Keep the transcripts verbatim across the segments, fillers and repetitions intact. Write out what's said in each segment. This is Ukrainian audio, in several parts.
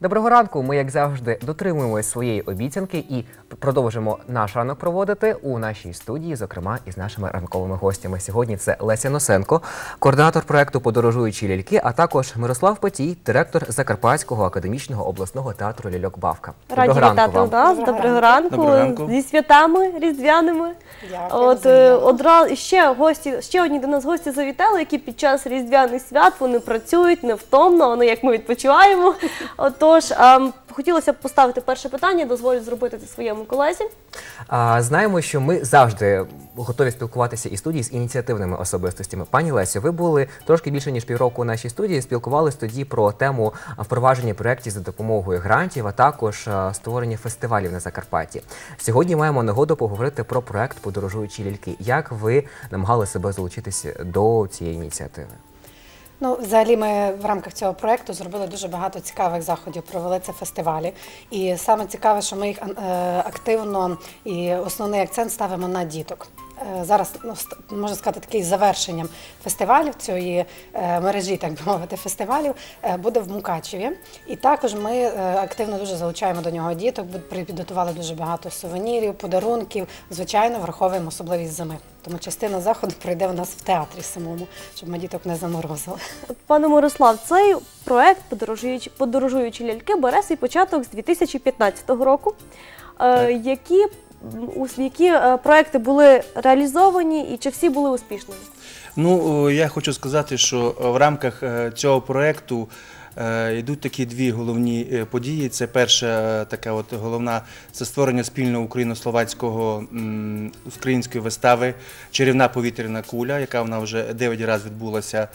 Доброго ранку! Ми, як завжди, дотримуємося своєї обіцянки і продовжимо наш ранок проводити у нашій студії, зокрема, із нашими ранковими гостями. Сьогодні це Леся Носенко, координатор проєкту «Подорожуючі ляльки», а також Мирослав Петій, директор Закарпатського академічного обласного театру ляльок-Бавка. Раді вітати у нас. Доброго ранку. Доброго ранку. Зі святами різдвяними. Дякую, От, одразу, ще, гості, ще одні до нас гості завітали, які під час різдвяних свят вони працюють невтомно, вони як ми відпочиваємо. Отож, а, хотілося б поставити перше питання, дозволю зробити це своєму колезі. А, знаємо, що ми завжди готові спілкуватися із студії з ініціативними особистостями. Пані Лесю, ви були трошки більше, ніж півроку у нашій студії, спілкувалися тоді про тему впровадження проєктів за допомогою грантів, а також а, створення фестивалів на Закарпатті. Сьогодні маємо нагоду поговорити про проєкт «Подорожуючі ляльки». Як ви намагали себе залучитися до цієї ініціативи? Ну, взагалі ми в рамках цього проєкту зробили дуже багато цікавих заходів, провели це фестивалі. І саме цікаве, що ми їх активно і основний акцент ставимо на діток. Зараз, ну, можна сказати, такий завершенням фестивалів, цієї мережі, так би мовити, фестивалів, буде в Мукачеві. І також ми активно дуже залучаємо до нього діток, підготували дуже багато сувенірів, подарунків, звичайно, враховуємо особливість зими. Тому частина заходу пройде у нас в театрі самому, щоб ми діток не заморозили. Пане Мирослав, цей проєкт «Подорожуючі, подорожуючі ляльки» бере свій початок з дві тисячі п'ятнадцятого року. Е, які які проекти були реалізовані і чи всі були успішними? Ну, я хочу сказати, що в рамках цього проєкту йдуть такі дві головні події. Це перша така от головна – це створення спільного україно-словацького української вистави «Чарівна повітряна куля», яка вона вже дев'ять разів відбулася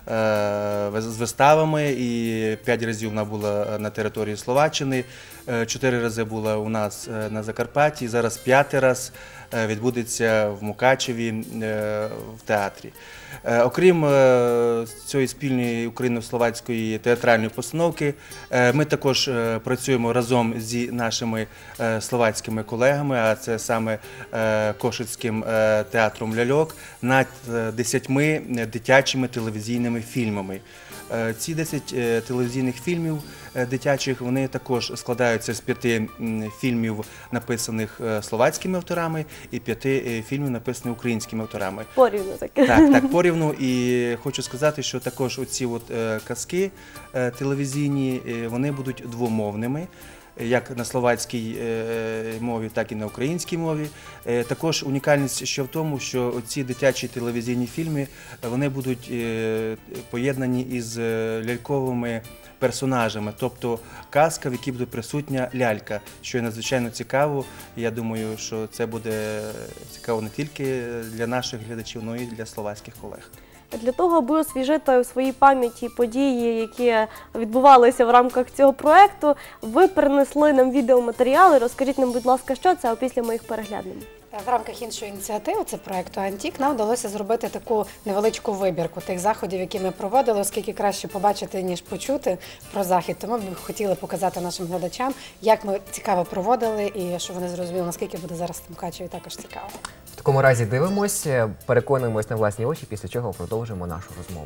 з виставами, і п'ять разів вона була на території Словаччини, чотири рази була у нас на Закарпатті, зараз п'ятий раз відбудеться в Мукачеві в театрі. Окрім цієї спільної україно-словацької театральної постановки, ми також працюємо разом зі нашими словацькими колегами, а це саме Кошицьким театром ляльок, над десятьма дитячими телевізійними фільмами. Ці десять телевізійних фільмів дитячих, вони також складаються з п'яти фільмів, написаних словацькими авторами, і п'яти фільмів, написаних українськими авторами. Порівну таке. Так, так, порівну. І хочу сказати, що також оці от казки телевізійні, вони будуть двомовними, як на словацькій мові, так і на українській мові. Також унікальність ще в тому, що ці дитячі телевізійні фільми, вони будуть поєднані із ляльковими персонажами, тобто казка, в якій буде присутня лялька, що є надзвичайно цікаво. Я думаю, що це буде цікаво не тільки для наших глядачів, але й для словацьких колег. Для того, аби освіжити у своїй пам'яті події, які відбувалися в рамках цього проєкту, ви принесли нам відеоматеріали. Розкажіть нам, будь ласка, що це, а після ми їх переглянемо. В рамках іншої ініціативи, це проєкту «Антік», нам вдалося зробити таку невеличку вибірку тих заходів, які ми проводили, оскільки краще побачити, ніж почути про захід. Тому ми хотіли показати нашим глядачам, як ми цікаво проводили і щоб вони зрозуміли, наскільки буде зараз в Мукачеві також цікаво. В такому разі дивимося, переконуємось на власні очі, після чого продовжимо нашу розмову.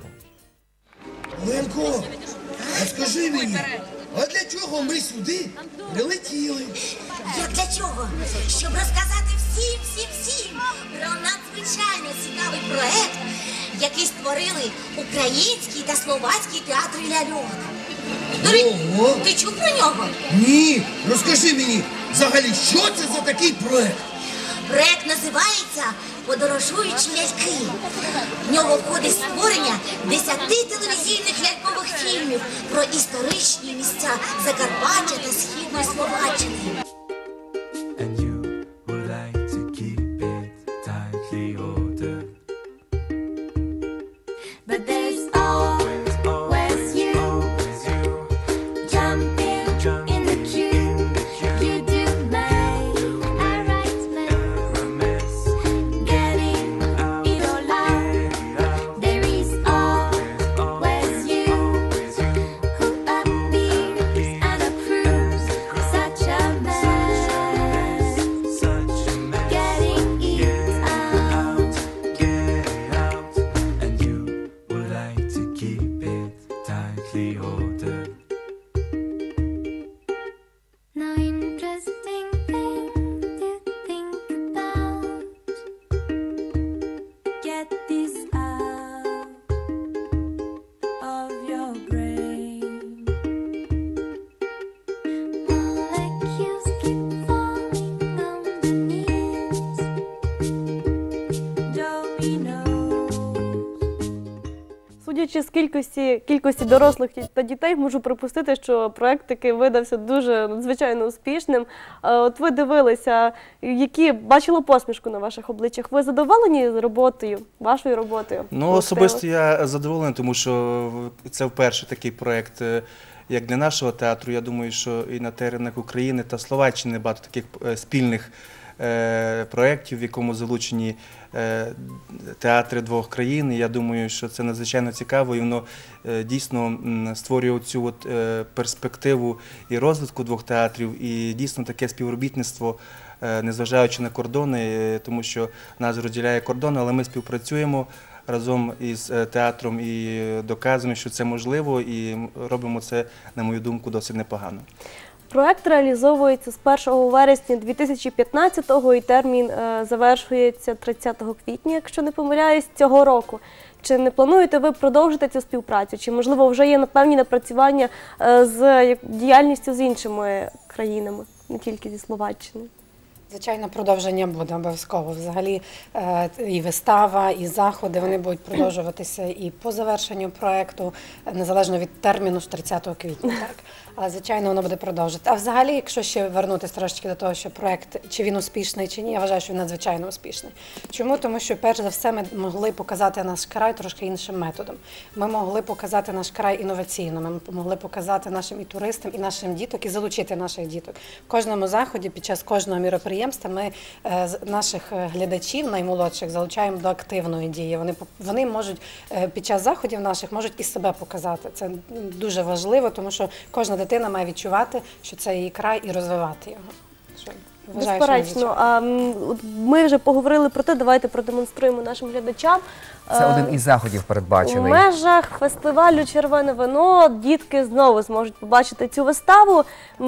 Ленко, а скажи мені, а для чого ми сюди прилетіли? Як для чого? Щоб розказати всім, всім, всім про надзвичайно цікавий проєкт, який створили український та словацький театри ляльок. Ого! Ти чув про нього? Ні, розкажи мені, взагалі, що це за такий проєкт? Проєкт називається «Подорожуючі ляльки». В нього входить створення десяти телевізійних лялькових фільмів про історичні місця Закарпаття та Східної Словаччини. Such a man. судячи з кількості, кількості дорослих та дітей, можу припустити, що проект таки видався дуже надзвичайно успішним. Е, От ви дивилися, які бачили посмішку на ваших обличчях. Ви задоволені роботою, вашою роботою? Ну, особисто я задоволений, тому що це вперше такий проєкт, е, як для нашого театру. Я думаю, що і на теренах України та Словаччини багато таких е, спільних е, проєктів, в якому залучені е, театри двох країн. І я думаю, що це надзвичайно цікаво, і воно е, дійсно м, створює цю от, е, перспективу і розвитку двох театрів, і дійсно таке співробітництво, е, незважаючи на кордони, е, тому що нас розділяє кордон, але ми співпрацюємо разом із е, театром і доказуємо, що це можливо, і робимо це, на мою думку, досить непогано. Проект реалізовується з першого вересня дві тисячі п'ятнадцятого і термін е, завершується тридцятого квітня, якщо не помиляюсь, цього року. Чи не плануєте ви продовжити цю співпрацю? Чи, можливо, вже є певні напрацювання е, з як, діяльністю з іншими країнами, не тільки зі Словаччини? Звичайно, продовження буде обов'язково. Взагалі е, і вистава, і заходи, вони будуть продовжуватися і по завершенню проєкту, незалежно від терміну ж тридцятого квітня. Так? Але, звичайно, воно буде продовжувати. А взагалі, якщо ще вернутися трошки до того, що проєкт, чи він успішний, чи ні, я вважаю, що він надзвичайно успішний. Чому? Тому що, перш за все, ми могли показати наш край трошки іншим методом. Ми могли показати наш край інноваційно, ми могли показати нашим і туристам, і нашим діток, і залучити наших діток. В кожному заході, під час кожного міроприємства ми е, наших глядачів, наймолодших, залучаємо до активної дії. Вони, вони можуть е, під час заходів наших можуть і себе показати. Це дуже важливо, тому що кожна дитина має відчувати, що це її край, і розвивати його. Що, вважаю, безперечно. А, ми вже поговорили про те, давайте продемонструємо нашим глядачам. Це один із заходів передбачений. У межах фестивалю «Червоне вино» дітки знову зможуть побачити цю виставу.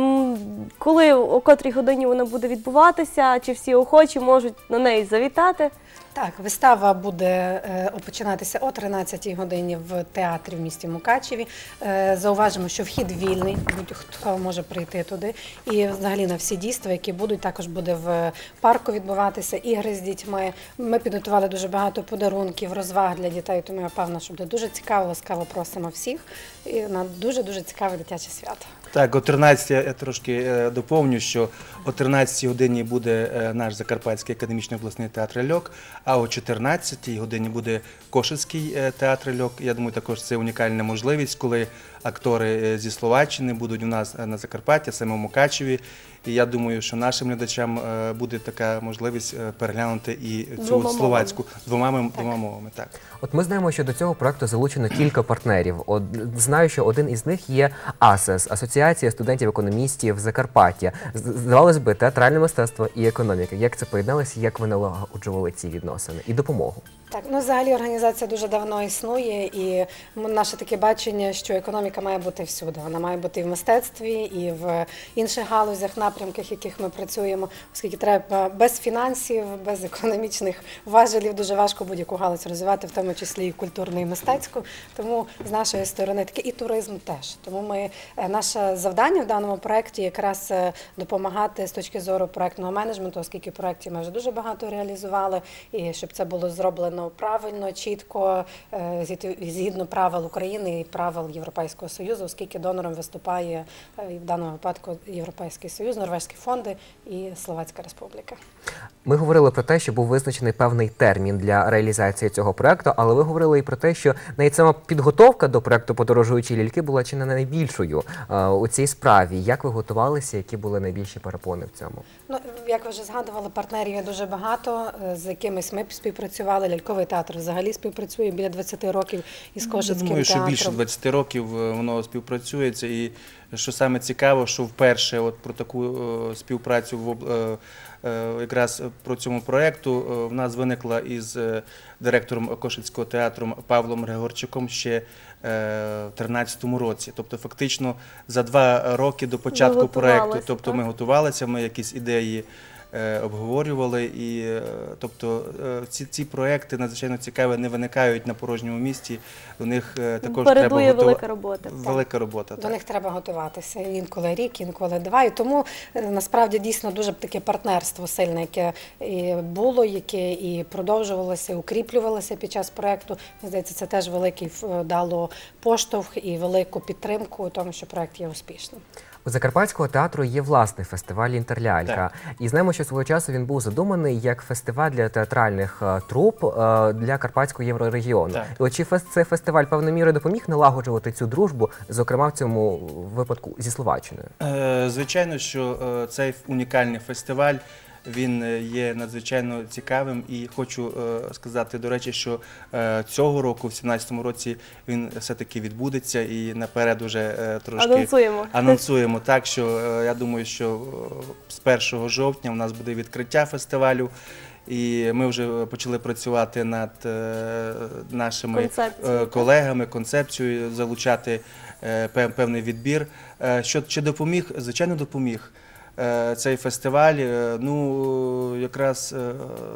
Коли, о котрій годині вона буде відбуватися, чи всі охочі можуть на неї завітати? Так, вистава буде е, починатися о тринадцятій годині в театрі в місті Мукачеві. Е, зауважимо, що вхід вільний, будь-хто може прийти туди. І взагалі на всі дійства, які будуть, також буде в парку відбуватися, ігри з дітьми. Ми підготували дуже багато подарунків, розваг для дітей, тому я певна, що буде дуже цікаво, ласкаво просимо всіх і на дуже-дуже цікаве дитяче свято. Так, о тринадцятій я трошки е, доповню, що о тринадцятій годині буде е, наш Закарпатський академічний обласний театр «Льок», а о чотирнадцятій годині буде Кошицький е, театр «Льок». Я думаю, також це унікальна можливість, коли актори е, зі Словаччини будуть у нас на Закарпатті, саме в Мукачеві. І я думаю, що нашим глядачам е, буде така можливість е, переглянути і цю Двома словацьку двома, двома мовами. Так. От ми знаємо, що до цього проекту залучено кілька партнерів. От, знаю, що один із них є АСЕС – Асоціація студентів-економістів Закарпаття. Здавалось би, театральне мистецтво і економіка. Як це поєдналося, як ви налагоджували ці відносини і допомогу? Так, ну взагалі організація дуже давно існує, і наше таке бачення, що економіка має бути всюди. Вона має бути і в мистецтві, і в інших галузях, напрямках, яких ми працюємо, оскільки треба без фінансів, без економічних важелів дуже важко будь-яку галузь розвивати, в тому числі і культурну, і мистецьку. Тому з нашої сторони таке і туризм теж. Тому ми, наше завдання в даному проєкті якраз допомагати з точки зору проєктного менеджменту, оскільки проєктів ми вже дуже багато реалізували, і щоб це було зроблено правильно, чітко, згідно правил України і правил Європейського Союзу, оскільки донором виступає в даному випадку Європейський Союз, Норвезькі фонди і Словацька Республіка. Ми говорили про те, що був визначений певний термін для реалізації цього проекту, але ви говорили і про те, що навіть сама підготовка до проекту «Подорожуючі ляльки» була чи не найбільшою е, у цій справі. Як ви готувалися, які були найбільші перепони в цьому? Ну, як ви вже згадували, партнерів є дуже багато, з якимись ми співпрацювали. Ляльковий театр взагалі співпрацює біля двадцяти років із Кошицьким театром. Я думаю, що більше двадцяти років воно співпрацюється. І що саме цікаво, що вперше от про таку е, співпрацю в е, е, якраз про цьому проєкту е, в нас виникла із е, директором Кошицького театру Павлом Григорчуком ще в тринадцятому році. Тобто фактично за два роки до початку проєкту, тобто ми готувалися, ми якісь ідеї е, обговорювали. І, е, тобто е, ці, ці проекти надзвичайно цікаві, не виникають на порожньому місці. У них е, також треба Передує готова- велика робота. Велика робота. До так. них треба готуватися інколи рік, інколи два. І тому е, насправді дійсно дуже таке партнерство сильне, яке і було, яке і продовжувалося, і укріплювалося під час проєкту. Мені здається, це теж великий е, дало поштовх і велику підтримку у тому, що проєкт є успішним. У Закарпатського театру є власний фестиваль «Інтерлялька». Так. І знаємо, що свого часу він був задуманий як фестиваль для театральних е, труп е, для Карпатського єврорегіону. Так. І от чи фес- цей фестиваль певною мірою допоміг налагоджувати цю дружбу, зокрема в цьому випадку зі Словаччиною? Е, Звичайно, що е, цей унікальний фестиваль, він е, є надзвичайно цікавим, і хочу е, сказати, до речі, що е, цього року, в дві тисячі сімнадцятому році, він все-таки відбудеться, і наперед уже е, трошки Анонсуємо. анонсуємо. Так, що е, я думаю, що е, з першого жовтня у нас буде відкриття фестивалю. І ми вже почали працювати над е, нашими Концепцією, е, колегами, концепцією, залучати е, пев- певний відбір. Е, Що чи допоміг? Звичайно, допоміг. Е, Цей фестиваль, е, ну, якраз, е,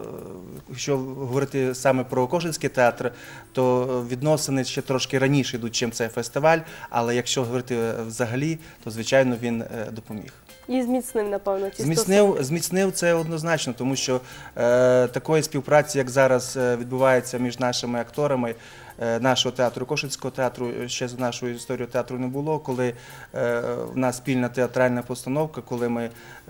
якщо говорити саме про Кошицький театр, то відносини ще трошки раніше йдуть, чим цей фестиваль, але якщо говорити взагалі, то, звичайно, він е, допоміг. І зміцнив, напевно, ці Зміцнив, зміцнив це однозначно, тому що е, такої співпраці, як зараз е, відбувається між нашими акторами е, нашого театру, Кошицького театру, ще за нашою історією театру не було, коли е, в нас спільна театральна постановка, коли ми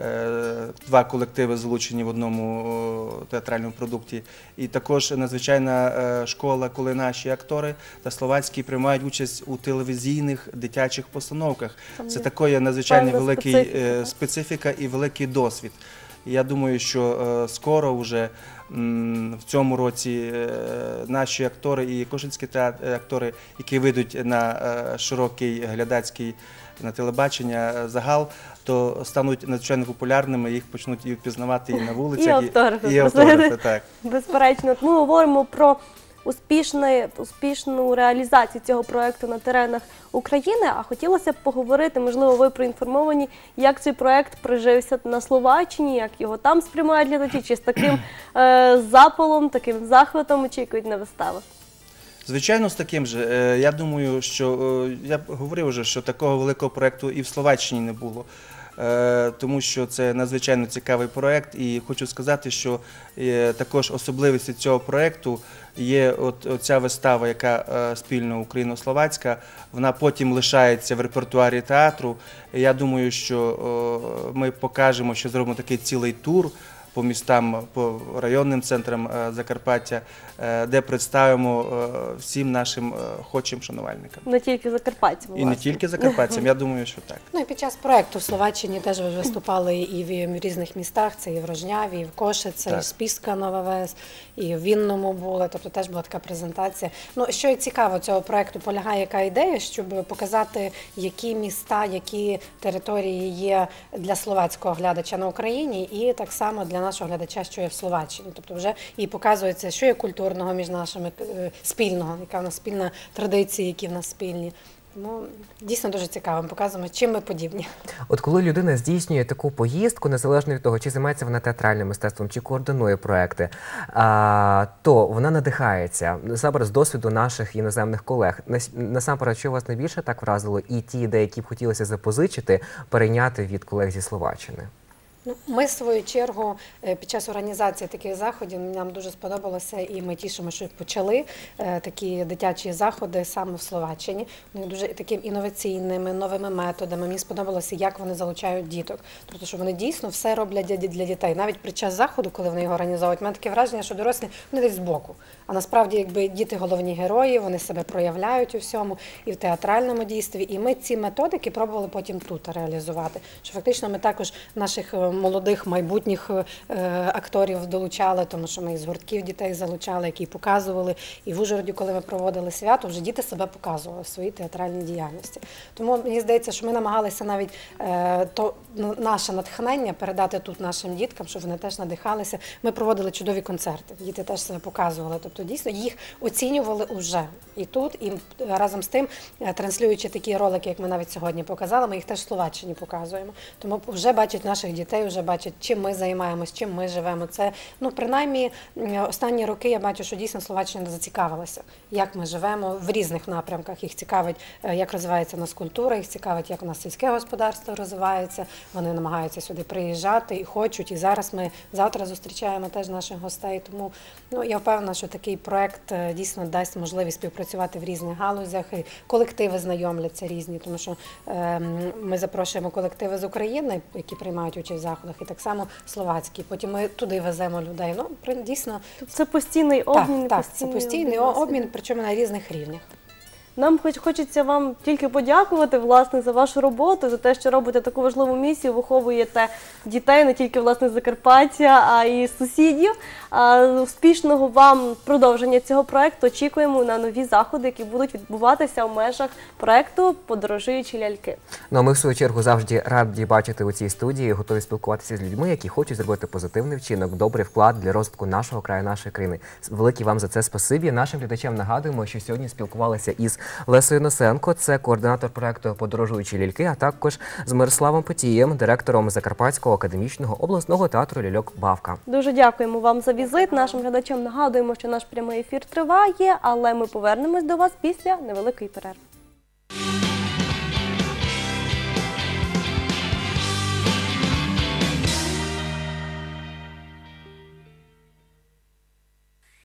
е, два колективи залучені в одному о, театральному продукті. І також надзвичайна е, школа, коли наші актори та словацькі приймають участь у телевізійних дитячих постановках. Там Це є такий надзвичайно певна великий специфіка, е, так? специфіка і великий досвід. І я думаю, що е, скоро вже м, в цьому році е, наші актори і кошицькі театр, актори, які вийдуть на е, широкий глядацький на телебачення е, загал, то стануть надзвичайно популярними, їх почнуть і впізнавати і на вулицях, І автографи. і автографи, так. Безперечно, ми говоримо про успішне, успішну реалізацію цього проєкту на теренах України, а хотілося б поговорити, можливо, ви проінформовані, як цей проєкт прижився на Словаччині, як його там сприймають глядачі, чи з таким е, запалом, таким захватом очікують на виставах. Звичайно, з таким же. Е, Я думаю, що е, я б говорив вже, що такого великого проєкту і в Словаччині не було. Е, Тому що це надзвичайно цікавий проєкт, і хочу сказати, що е, також особливістю цього проєкту є от оця вистава, яка е, спільно україно-словацька, вона потім лишається в репертуарі театру. І я думаю, що е, ми покажемо, що зробимо такий цілий тур по містам, по районним центрам е, Закарпаття, е, де представимо е, всім нашим е, охочим шанувальникам. Не тільки закарпатцям, І не власне. тільки закарпатцям, я думаю, що так. Ну і під час проєкту в Словаччині теж ви виступали і в різних містах, це і в Рожняві, і в Кошице, і Так. в Спіска Нова Вес, і в Вінному були, тобто теж була така презентація. Ну, що і цікаво цього проєкту, полягає яка ідея, щоб показати, які міста, які території є для словацького глядача на Україні, і так само для нашого глядача, що є в Словаччині. Тобто вже і показується, що є культурного між нашими, е, спільного, яка в нас спільна традиція, які в нас спільні. Тому дійсно дуже цікаво, ми показуємо, чим ми подібні. От коли людина здійснює таку поїздку, незалежно від того, чи займається вона театральним мистецтвом, чи координує проекти, а, то вона надихається саме з досвіду наших іноземних колег. Нас- Насамперед, що вас найбільше так вразило, і ті ідеї, які б хотілося запозичити, перейняти від колег зі Словаччини? Ну, ми, в свою чергу, е, під час організації таких заходів нам дуже сподобалося, і ми тішимо, що почали е, такі дитячі заходи саме в Словаччині. Вони дуже такими інноваційними, новими методами. Мені сподобалося, як вони залучають діток. Тобто, що вони дійсно все роблять для, для дітей. Навіть під час заходу, коли вони його організовують, у мене таке враження, що дорослі вони десь збоку. А насправді, якби діти головні герої, вони себе проявляють у всьому, і в театральному дійстві. І ми ці методики пробували потім тут реалізувати. Що фактично ми також наших молодих майбутніх е, акторів долучали, тому що ми із гуртків дітей залучали, які показували. І в Ужгороді, коли ми проводили свято, вже діти себе показували в своїй театральній діяльності. Тому мені здається, що ми намагалися навіть е, то наше натхнення передати тут нашим діткам, щоб вони теж надихалися. Ми проводили чудові концерти, діти теж себе показували. Тобто дійсно їх оцінювали уже і тут, і разом з тим, транслюючи такі ролики, як ми навіть сьогодні показали, ми їх теж в Словаччині показуємо. Тому вже бачать наших дітей дітей вже бачать, чим ми займаємось, чим ми живемо. Це, ну, принаймні, останні роки я бачу, що дійсно Словаччина зацікавилася, як ми живемо в різних напрямках. Їх цікавить, як розвивається у нас культура, їх цікавить, як у нас сільське господарство розвивається. Вони намагаються сюди приїжджати і хочуть. І зараз ми завтра зустрічаємо теж наших гостей. Тому, ну, я впевнена, що такий проект дійсно дасть можливість співпрацювати в різних галузях. І колективи знайомляться різні, тому що е, ми запрошуємо колективи з України, які приймають участь в заходах, і так само словацькі. Потім ми туди веземо людей. Ну, при- дійсно, Це постійний обмін. так, так, це постійний обмін, причому на різних рівнях. Нам хоч хочеться вам тільки подякувати, власне, за вашу роботу, за те, що робите таку важливу місію, виховуєте дітей не тільки, власне, з Закарпаття, а й з сусідів. А, успішного вам продовження цього проекту. Очікуємо на нові заходи, які будуть відбуватися в межах проекту «Подорожуючі ляльки». Ну а ми, в свою чергу, завжди раді бачити у цій студії, готові спілкуватися з людьми, які хочуть зробити позитивний вчинок, добрий вклад для розвитку нашого краю, нашої країни. Велике вам за це спасибі. Нашим глядачам нагадуємо, що сьогодні спілкувалися із Лесею Носенко, це координатор проекту «Подорожуючі ляльки», а також з Мирославом Потієм, директором Закарпатського академічного обласного театру ляльок «Бавка». Дуже дякуємо вам за візит. Нашим глядачам нагадуємо, що наш прямий ефір триває, але ми повернемось до вас після невеликої перерви.